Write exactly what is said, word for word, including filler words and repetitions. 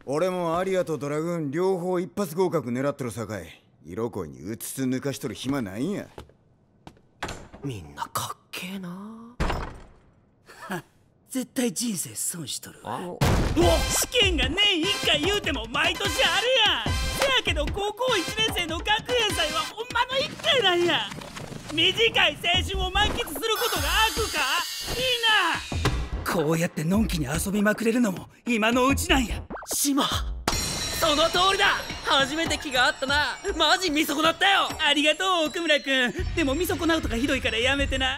俺もアリアとドラグーン両方一発合格狙っとるさかい、色恋にうつつ抜かしとる暇ないんや。 みんなかっけえな。 絶対人生損しとるわ。 お試験が年いっかい言うても毎年あるやん。せやけど高校いちねん生の学園祭はほんまのいっかいなんや。短い青春を満喫することが悪か。いいな。こうやってのんきに遊びまくれるのも今のうちなんや。 島、その通りだ。初めて気があったな。マジ見損なったよ。 ありがとう奥村君。でも見損なうとかひどいからやめてな。